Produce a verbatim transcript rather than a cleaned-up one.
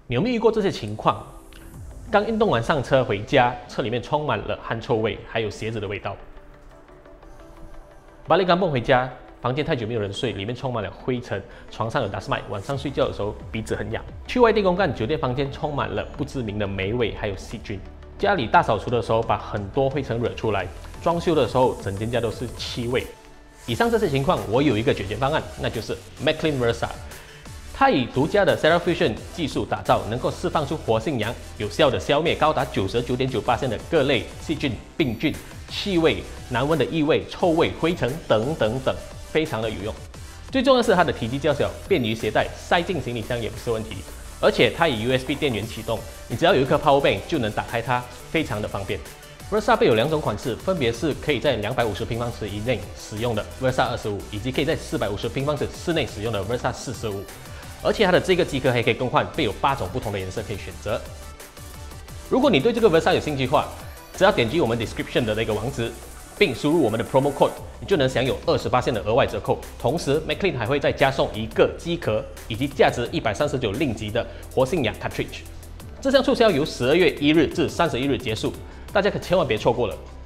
你有没有遇过这些情况？刚运动完上车回家，车里面充满了汗臭味，还有鞋子的味道。巴黎刚蹦回家，房间太久没有人睡，里面充满了灰尘，床上有 dust mite， 晚上睡觉的时候鼻子很痒。去外地公干，酒店房间充满了不知名的霉味，还有细菌。家里大扫除的时候，把很多灰尘惹出来；装修的时候，整间家都是气味。以上这些情况，我有一个解决方案，那就是 Maclean Versa。它以独家的 Cerafusion 技术打造，能够释放出活性氧，有效的消灭高达 百分之九十九点九 的各类细菌、病菌、气味、难闻的异味、臭味、灰尘等等等，非常的有用。最重要的是它的体积较小，便于携带，塞进行李箱也不是问题。而且它以 U S B 电源启动，你只要有一颗 Power Bank 就能打开它，非常的方便。Versa 备有两种款式，分别是可以在两百五十平方尺以内使用的 Versa 二十五，以及可以在四百五十平方尺室内使用的 Versa 四十五。而且它的这个机壳还可以更换，备有八种不同的颜色可以选择。如果你对这个 Versa 有兴趣的话，只要点击我们 description 的那个网址，并输入我们的 promo code， 你就能享有 百分之二十 的额外折扣。同时 ，Maclean 还会再加送一个机壳以及价值一百三十九令吉的活性氧 cartridge。这项促销由十二月一日至三十一日结束，大家可千万别错过了。